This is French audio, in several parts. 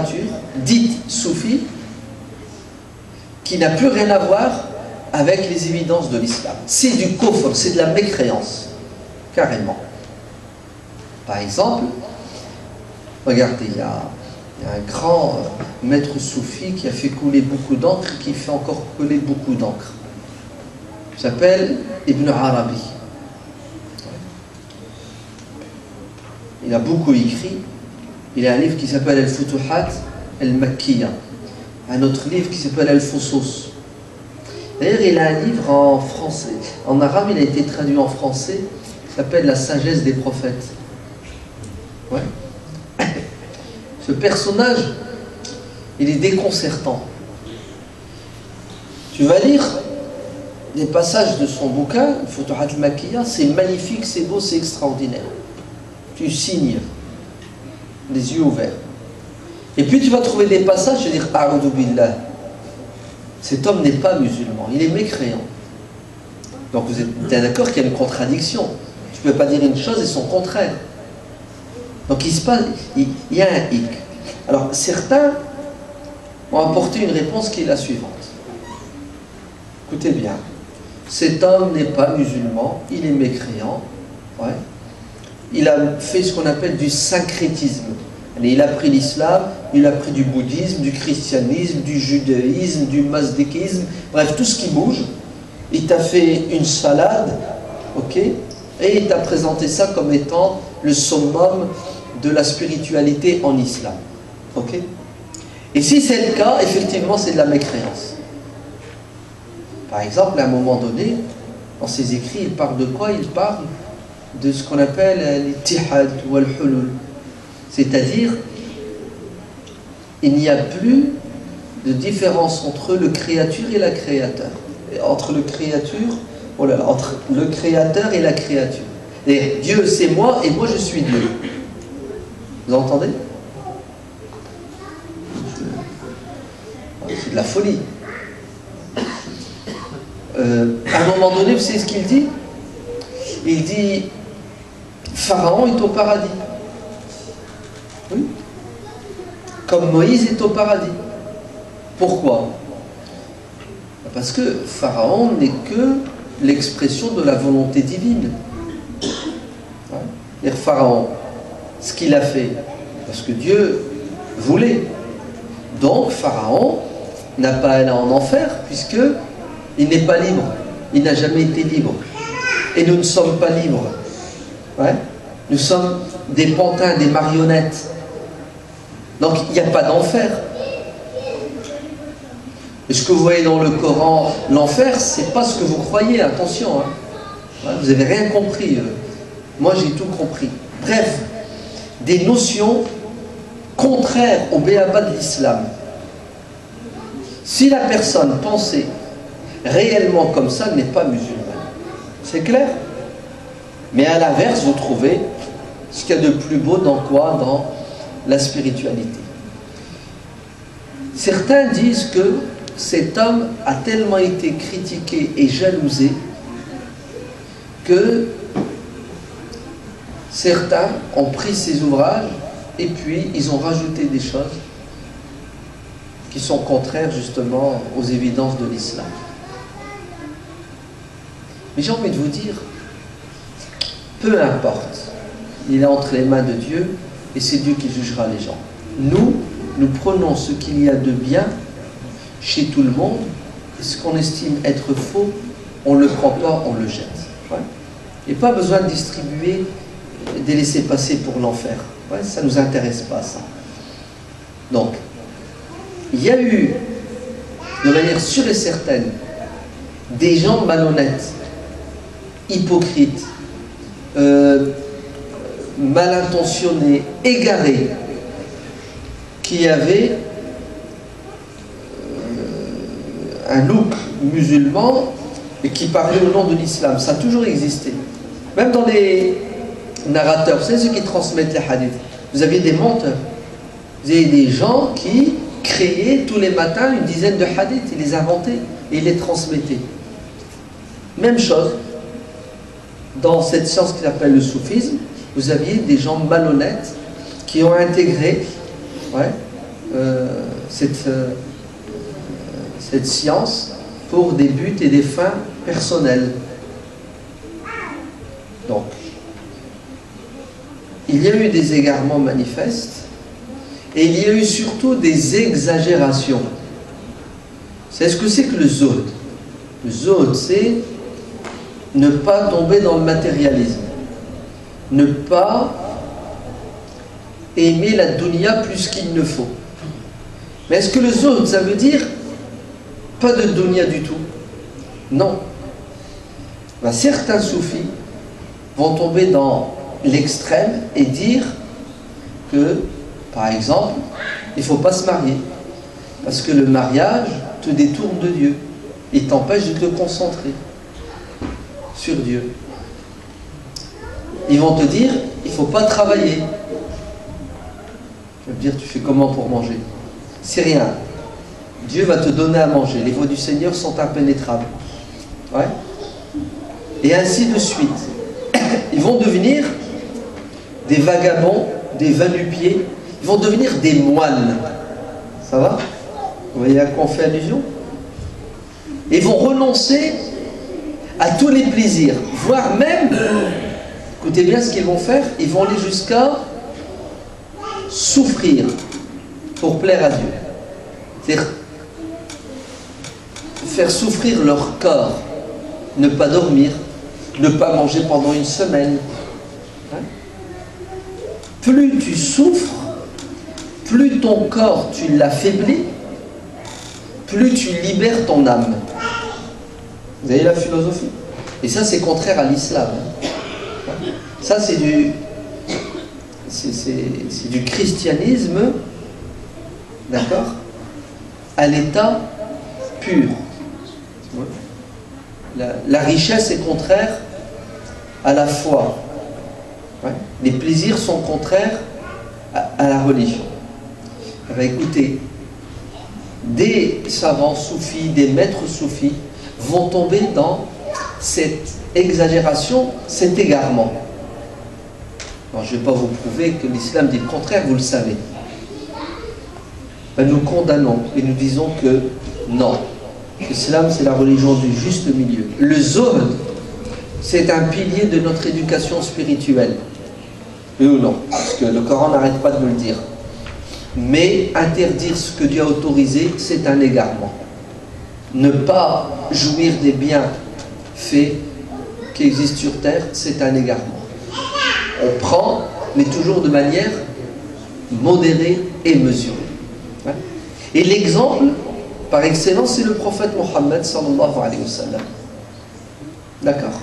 littérature dite soufie qui n'a plus rien à voir avec les évidences de l'islam. C'est du kufr, c'est de la mécréance, carrément. Par exemple, regardez, il y a un grand maître soufi qui a fait couler beaucoup d'encre, qui fait encore couler beaucoup d'encre. Il s'appelle Ibn Arabi. Il a beaucoup écrit. Il a un livre qui s'appelle Al-Futuhat Al-Makkiya. Un autre livre qui s'appelle Al-Fusus. D'ailleurs, il a un livre en français. En arabe, il a été traduit en français. Il s'appelle La sagesse des prophètes. Ouais. Ce personnage, il est déconcertant. Tu vas lire les passages de son bouquin, Futuhat al-Makkiya, c'est magnifique, c'est beau, c'est extraordinaire. Tu signes, les yeux ouverts. Et puis tu vas trouver des passages, je vais dire, A'udhu billah. Cet homme n'est pas musulman, il est mécréant. Donc vous êtes d'accord qu'il y a une contradiction. Tu ne peux pas dire une chose et son contraire. Donc il y a un hic. Alors certains ont apporté une réponse qui est la suivante. Écoutez bien, cet homme n'est pas musulman, il est mécréant. Ouais. Il a fait ce qu'on appelle du syncrétisme. Il a pris l'islam, il a pris du bouddhisme, du christianisme, du judaïsme, du mazdékisme, bref, tout ce qui bouge. Il t'a fait une salade, ok, et il t'a présenté ça comme étant le summum de la spiritualité en islam. Ok. Et si c'est le cas, effectivement, c'est de la mécréance. Par exemple, à un moment donné, dans ses écrits, il parle de quoi? Il parle de ce qu'on appelle l'ittihad ou al-hulul. C'est-à-dire, il n'y a plus de différence entre le créature et la créateur. Entre le créature, oh là là, entre le créateur et la créature. Et Dieu c'est moi et moi je suis Dieu. Vous entendez? C'est de la folie. À un moment donné, vous savez ce qu'il dit? Il dit Pharaon est au paradis. Oui. Comme Moïse est au paradis. Pourquoi? Parce que Pharaon n'est que l'expression de la volonté divine. Et Pharaon, ce qu'il a fait, parce que Dieu voulait. Donc Pharaon n'a pas à aller en enfer, puisque il n'est pas libre. Il n'a jamais été libre. Et nous ne sommes pas libres. Ouais. Nous sommes des pantins, des marionnettes. Donc il n'y a pas d'enfer. Et ce que vous voyez dans le Coran, l'enfer, c'est pas ce que vous croyez, attention. Hein. Ouais, vous n'avez rien compris. Moi j'ai tout compris. Bref, des notions contraires au béaba de l'islam. Si la personne pensait réellement comme ça, elle n'est pas musulmane. C'est clair? Mais à l'inverse, vous trouvez ce qu'il y a de plus beau dans quoi? Dans la spiritualité. Certains disent que cet homme a tellement été critiqué et jalousé que certains ont pris ses ouvrages et puis ils ont rajouté des choses qui sont contraires justement aux évidences de l'islam. Mais j'ai envie de vous dire, peu importe, il est entre les mains de Dieu et c'est Dieu qui jugera les gens. Nous prenons ce qu'il y a de bien chez tout le monde et ce qu'on estime être faux, on ne le prend pas, on le jette. Ouais. Il n'y a pas besoin de distribuer des laissez-passer pour l'enfer. Ouais, ça ne nous intéresse pas, ça. Donc, il y a eu, de manière sûre et certaine, des gens malhonnêtes, hypocrites, mal intentionnés, égarés, qui avaient un look musulman et qui parlaient au nom de l'islam. Ça a toujours existé. Même dans les narrateurs, vous savez ceux qui transmettent les hadiths, vous aviez des menteurs. Vous avez des gens qui créaient tous les matins une dizaine de hadiths, ils les inventaient et ils les transmettaient. Même chose, dans cette science qui s'appelle le soufisme, vous aviez des gens malhonnêtes qui ont intégré cette science pour des buts et des fins personnelles. Donc, il y a eu des égarements manifestes et il y a eu surtout des exagérations. C'est ce que c'est que le zuhd. Le zuhd, c'est ne pas tomber dans le matérialisme, ne pas aimer la dunya plus qu'il ne faut. Mais est-ce que le zuhd, ça veut dire pas de dunya du tout? Non. Ben, certains soufis vont tomber dans l'extrême et dire que, par exemple, il ne faut pas se marier parce que le mariage te détourne de Dieu et t'empêche de te concentrer sur Dieu. Ils vont te dire il ne faut pas travailler. Tu vas me dire tu fais comment pour manger? C'est rien. Dieu va te donner à manger. Les voies du Seigneur sont impénétrables. Ouais. Et ainsi de suite. Ils vont devenir des vagabonds, des va-nu-pieds. Ils vont devenir des moines. Ça va? Vous voyez à quoi on fait allusion? Et ils vont renoncer à tous les plaisirs, voire même, écoutez bien ce qu'ils vont faire, ils vont aller jusqu'à souffrir pour plaire à Dieu. C'est-à-dire faire souffrir leur corps, ne pas dormir, ne pas manger pendant une semaine. Hein? Plus tu souffres, plus ton corps tu l'affaiblis, plus tu libères ton âme. Vous avez la philosophie? Et ça c'est contraire à l'islam. Ça c'est du christianisme, d'accord, à l'état pur. La richesse est contraire à la foi. Ouais. Les plaisirs sont contraires à la religion. Eh bien, écoutez, des savants soufis, des maîtres soufis vont tomber dans cette exagération, cet égarement. Alors, je ne vais pas vous prouver que l'islam dit le contraire, vous le savez. Ben, nous condamnons et nous disons que non. L'islam, c'est la religion du juste milieu. Le zuhd, c'est un pilier de notre éducation spirituelle. Oui ou non? Parce que le Coran n'arrête pas de nous le dire. Mais interdire ce que Dieu a autorisé, c'est un égarement. Ne pas jouir des bienfaits qui existent sur terre, c'est un égarement. On prend, mais toujours de manière modérée et mesurée. Et l'exemple, par excellence, c'est le prophète Mohammed sallallahu alayhi wa sallam. D'accord?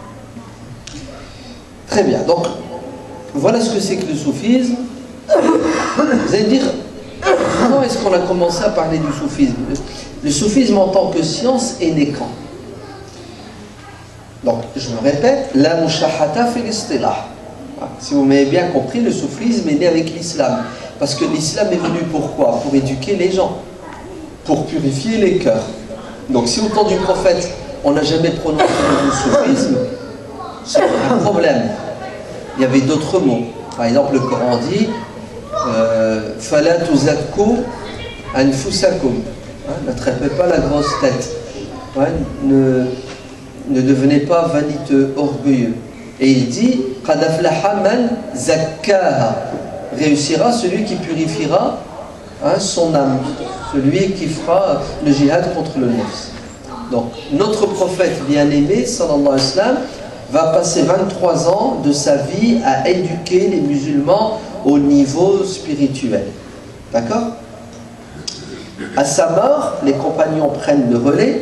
Très bien. Donc, voilà ce que c'est que le soufisme. Vous allez me dire, comment est-ce qu'on a commencé à parler du soufisme? Le soufisme en tant que science est né quand? Donc, je me répète, la mushahata fi l'istilah. Si vous m'avez bien compris, le soufisme est né avec l'islam. Parce que l'islam est venu pourquoi? Pour éduquer les gens, pour purifier les cœurs. Donc si au temps du prophète, on n'a jamais prononcé le mot soufisme, c'est un problème. Il y avait d'autres mots. Par exemple, le Coran dit Fala tuzakku anfusakum. N'attrapez pas la grosse tête. Ne devenez pas vaniteux, orgueilleux. Et il dit Qad aflaha man zakkaha. Réussira celui qui purifiera son âme, celui qui fera le djihad contre le nefs. Donc notre prophète bien-aimé sallallahu alayhi wa sallam va passer 23 ans de sa vie à éduquer les musulmans au niveau spirituel. D'accord? À sa mort, les compagnons prennent le relais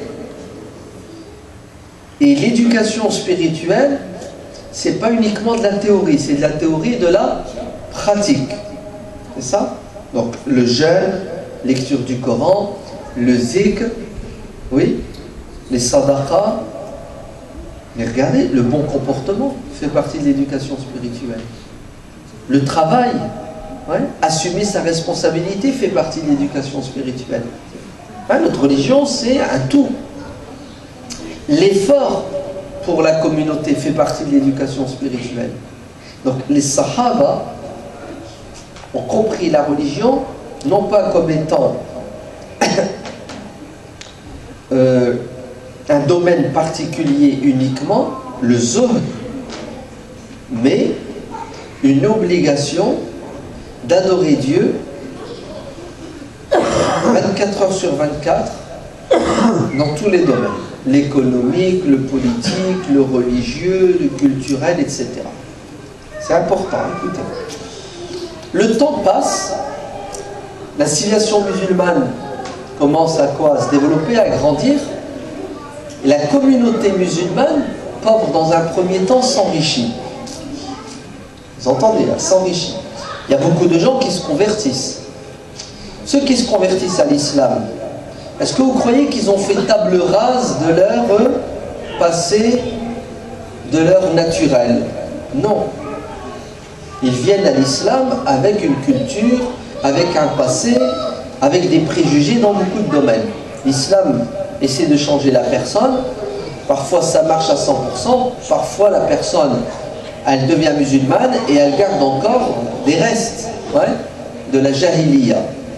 et l'éducation spirituelle, c'est pas uniquement de la théorie, c'est de la théorie et de la pratique. C'est ça? Donc le jeûne, lecture du Coran, le zikr, oui, les sadaqas. Mais regardez, le bon comportement fait partie de l'éducation spirituelle. Le travail, ouais, assumer sa responsabilité fait partie de l'éducation spirituelle. Hein, notre religion, c'est un tout. L'effort pour la communauté fait partie de l'éducation spirituelle. Donc les sahaba ont compris la religion non pas comme étant un domaine particulier uniquement, le zuhd, mais une obligation d'adorer Dieu 24 heures sur 24 dans tous les domaines, l'économique, le politique, le religieux, le culturel, etc. C'est important, écoutez. Le temps passe, la civilisation musulmane commence à quoi? À se développer, à grandir, et la communauté musulmane, pauvre dans un premier temps, s'enrichit. Vous entendez là, s'enrichit. Il y a beaucoup de gens qui se convertissent. Ceux qui se convertissent à l'islam, est-ce que vous croyez qu'ils ont fait table rase de leur passé, de leur naturel? Non. Ils viennent à l'islam avec une culture, avec un passé, avec des préjugés dans beaucoup de domaines. L'islam essaie de changer la personne. Parfois ça marche à 100%, parfois la personne, elle devient musulmane et elle garde encore des restes, ouais, de la jahiliya.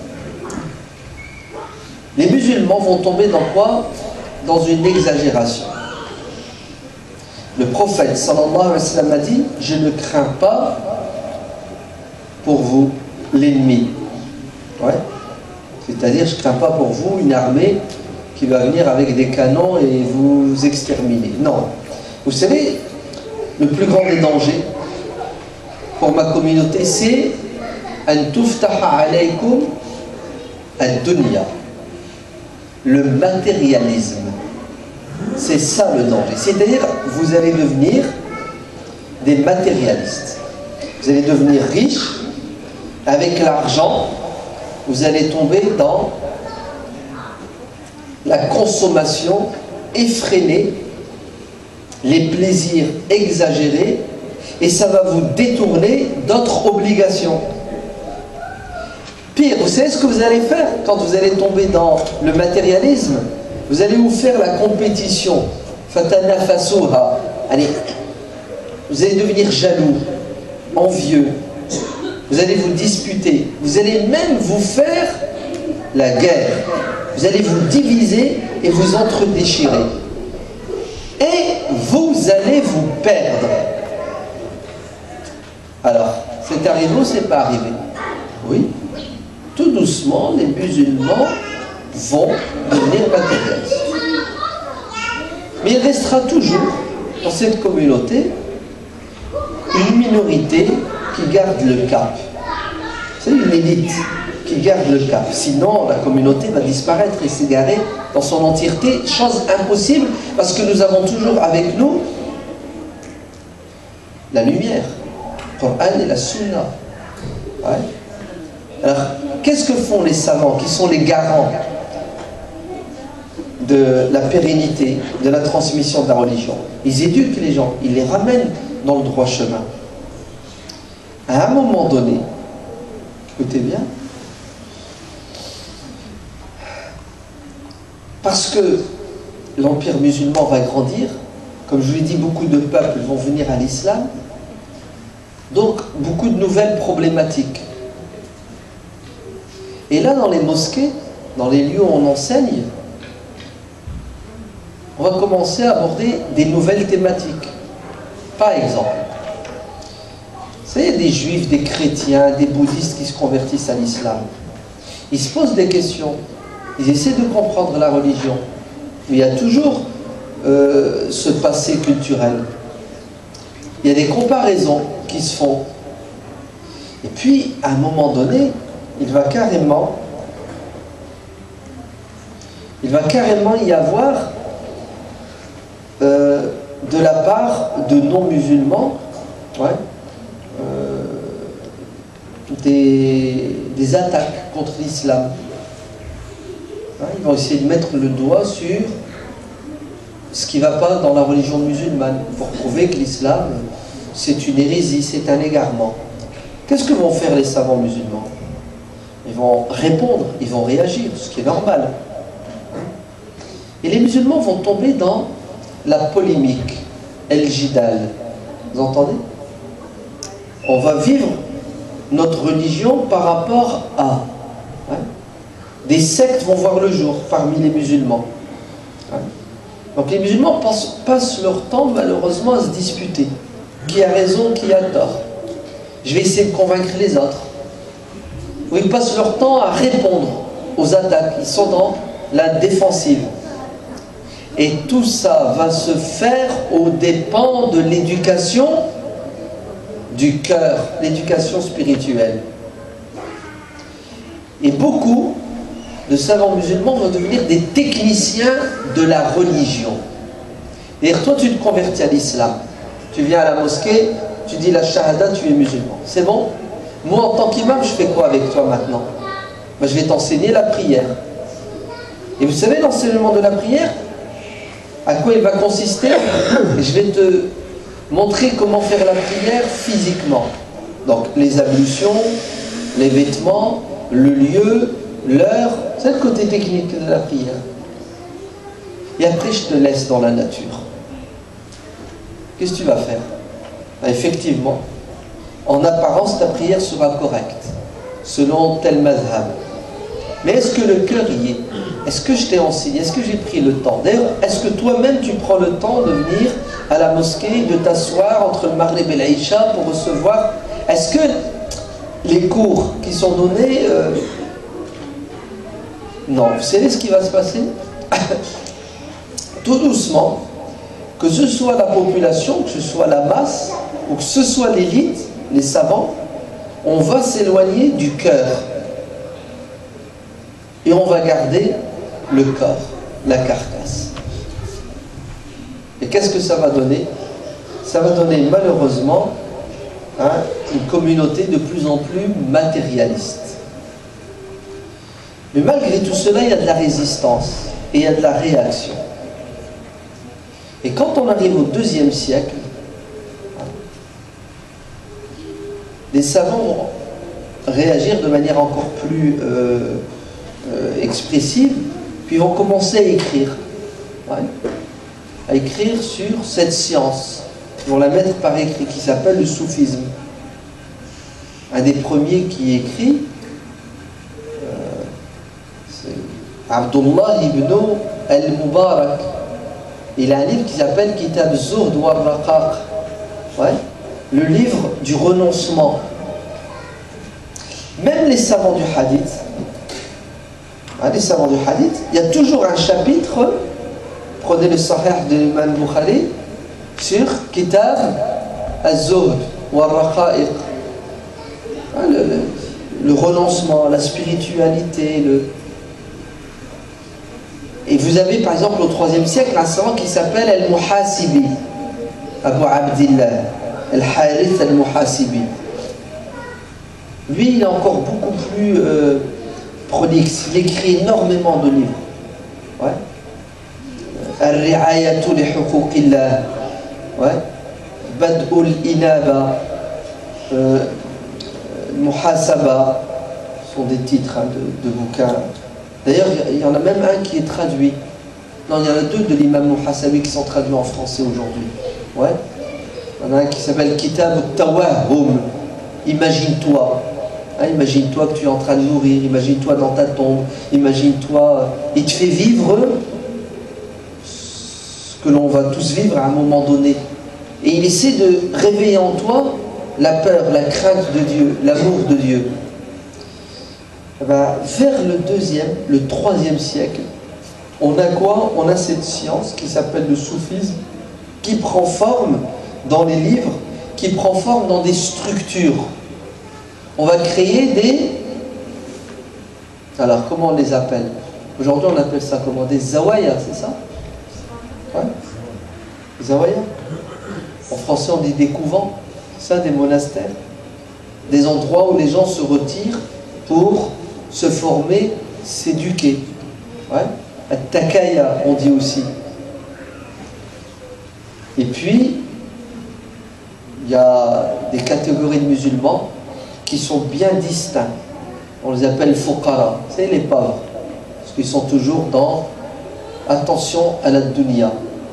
Les musulmans vont tomber dans quoi? Dans une exagération. Le prophète sallallahu alayhi wa sallam a dit: je ne crains pas pour vous l'ennemi. Ouais. C'est-à-dire, je ne crains pas pour vous une armée qui va venir avec des canons et vous exterminer. Non. Vous savez, le plus grand des dangers pour ma communauté, c'est an tuftaha alaykum ad-dunya, le matérialisme. C'est ça le danger. C'est-à-dire, vous allez devenir des matérialistes. Vous allez devenir riches. Avec l'argent, vous allez tomber dans la consommation effrénée, les plaisirs exagérés, et ça va vous détourner d'autres obligations. Pire, vous savez ce que vous allez faire quand vous allez tomber dans le matérialisme? Vous allez vous faire la compétition. Fatana fasuha. Allez, vous allez devenir jaloux, envieux. Vous allez vous disputer. Vous allez même vous faire la guerre. Vous allez vous diviser et vous entre-déchirer. Et vous allez vous perdre. Alors, c'est arrivé ou c'est pas arrivé? Oui. Tout doucement, les musulmans vont devenir matérialistes. Mais il restera toujours dans cette communauté une minorité qui garde le cap. C'est une élite qui garde le cap. Sinon, la communauté va disparaître et s'égarer dans son entièreté. Chose impossible parce que nous avons toujours avec nous la lumière, le Coran et la Sunna. Ouais. Alors, qu'est-ce que font les savants qui sont les garants de la pérennité, de la transmission de la religion? Ils éduquent les gens, ils les ramènent dans le droit chemin. À un moment donné, écoutez bien, parce que l'empire musulman va grandir, comme je vous l'ai dit, beaucoup de peuples vont venir à l'islam, donc beaucoup de nouvelles problématiques. Et là, dans les mosquées, dans les lieux où on enseigne, on va commencer à aborder des nouvelles thématiques. Par exemple, vous savez, des juifs, des chrétiens, des bouddhistes qui se convertissent à l'islam. Ils se posent des questions, ils essaient de comprendre la religion. Mais il y a toujours ce passé culturel. Il y a des comparaisons qui se font. Et puis, à un moment donné, il va carrément y avoir de la part de non-musulmans, ouais, des attaques contre l'islam. Hein, ils vont essayer de mettre le doigt sur ce qui ne va pas dans la religion musulmane pour prouver que l'islam c'est une hérésie, c'est un égarement. Qu'est-ce que vont faire les savants musulmans? Ils vont répondre, ils vont réagir, ce qui est normal. Et les musulmans vont tomber dans la polémique, el-jidal. Vous entendez? On va vivre notre religion par rapport à. Ouais. Des sectes vont voir le jour parmi les musulmans. Ouais. Donc les musulmans passent leur temps malheureusement à se disputer. Qui a raison, qui a tort. Je vais essayer de convaincre les autres. Ou ils passent leur temps à répondre aux attaques. Ils sont dans la défensive. Et tout ça va se faire aux dépens de l'éducation du cœur, l'éducation spirituelle. Et beaucoup de savants musulmans vont devenir des techniciens de la religion. Et toi, tu te convertis à l'islam. Tu viens à la mosquée, tu dis la shahada, tu es musulman. C'est bon? Moi, en tant qu'imam, je fais quoi avec toi maintenant? Ben, je vais t'enseigner la prière. Et vous savez, l'enseignement de la prière, à quoi il va consister? Et je vais te montrer comment faire la prière physiquement. Donc, les ablutions, les vêtements, le lieu, l'heure, c'est le côté technique de la prière. Et après, je te laisse dans la nature. Qu'est-ce que tu vas faire? Ben, effectivement, en apparence, ta prière sera correcte, selon tel madhab. Mais est-ce que le cœur y est? Est-ce que je t'ai enseigné? Est-ce que j'ai pris le temps? D'ailleurs, est-ce que toi-même tu prends le temps de venir à la mosquée, de t'asseoir entre le Maghrib et l'Aïcha pour recevoir? Est-ce que les cours qui sont donnés... Non, vous savez ce qui va se passer? Tout doucement, que ce soit la population, que ce soit la masse, ou que ce soit l'élite, les savants, on va s'éloigner du cœur. Et on va garder le corps, la carcasse. Et qu'est-ce que ça va donner? Ça va donner malheureusement une communauté de plus en plus matérialiste. Mais malgré tout cela, il y a de la résistance et il y a de la réaction. Et quand on arrive au IIe siècle, les savants vont réagir de manière encore plus expressive, puis ils vont commencer à écrire. Ouais, à écrire sur cette science. Ils vont la mettre par écrit, qui s'appelle le soufisme. Un des premiers qui écrit, c'est Abdullah ibn al-Mubarak. Il a un livre qui s'appelle Kitab Zuhd wa Raqaq. Ouais, le livre du renoncement. Même les savants du hadith, les savants du hadith, il y a toujours un chapitre, prenez le Sahih de l'imam Bukhari, sur Kitab Az-Zuhd wa Raqaq. Le renoncement, la spiritualité, Et vous avez par exemple au IIIe siècle un savant qui s'appelle Al-Muhasibi, Abu Abdillah, Al-Harith Al-Muhasibi. Lui, il est encore beaucoup plus prolixe. Il écrit énormément de livres. Ouais. Al-Ri'ayatu li huquqillah. Ouais. Bad'ul Inaba. Muhasaba. Ce sont des titres de bouquins. D'ailleurs, il y en a même un qui est traduit. Non, il y en a deux de l'imam Muhasabi qui sont traduits en français aujourd'hui. Ouais. Il y en a un qui s'appelle Kitab al-Tawahhum. Imagine-toi. Imagine-toi que tu es en train de mourir. Imagine-toi dans ta tombe. Imagine-toi. Il te fait vivre ce que l'on va tous vivre à un moment donné. Et il essaie de réveiller en toi la peur, la crainte de Dieu, l'amour de Dieu. Vers le IIIe siècle, on a quoi? On a cette science qui s'appelle le soufisme, qui prend forme dans les livres, qui prend forme dans des structures. On va créer des... Alors, comment on les appelle? Aujourd'hui, on appelle ça comment? Des zawaya, c'est ça? Ouais. Zawaya. En français, on dit des couvents, ça, des monastères. Des endroits où les gens se retirent pour se former, s'éduquer. Ouais. Takaya, on dit aussi. Et puis, il y a des catégories de musulmans qui sont bien distincts. On les appelle fuqara, c'est les pauvres. Parce qu'ils sont toujours dans attention à la dunya.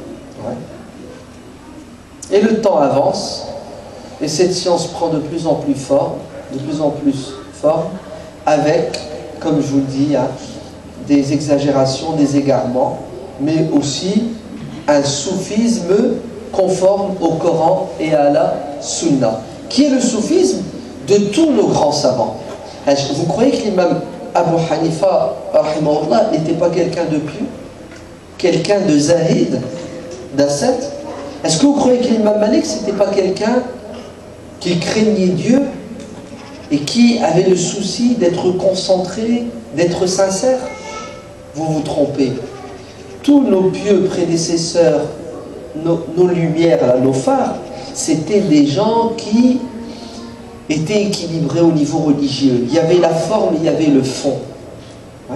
Ouais. Et le temps avance, et cette science prend de plus en plus forme, avec comme je vous le dis, hein, des exagérations, des égarements, mais aussi un soufisme conforme au Coran et à la Sunna, qui est le soufisme de tous nos grands savants. Vous croyez que l'imam Abu Hanifa rahimahullah n'était pas quelqu'un de pieux, quelqu'un de zahid, d'ascète? Est-ce que vous croyez que l'imam Malik c'était pas quelqu'un qui craignait Dieu et qui avait le souci d'être concentré, d'être sincère? Vous vous trompez. Tous nos pieux prédécesseurs, nos lumières, là, nos phares, c'était des gens qui étaient équilibrés au niveau religieux. Il y avait la forme, il y avait le fond. Ouais.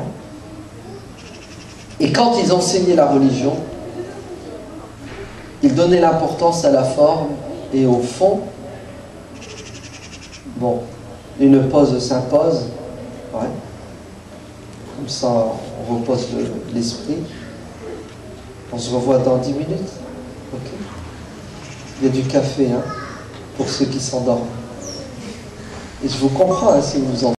Et quand ils enseignaient la religion, ils donnaient l'importance à la forme et au fond. Bon, une pause s'impose. Ouais. Comme ça, on repose l'esprit. On se revoit dans 10 minutes. Ok. Il y a du café, hein, pour ceux qui s'endorment. Et je vous comprends, hein, si vous en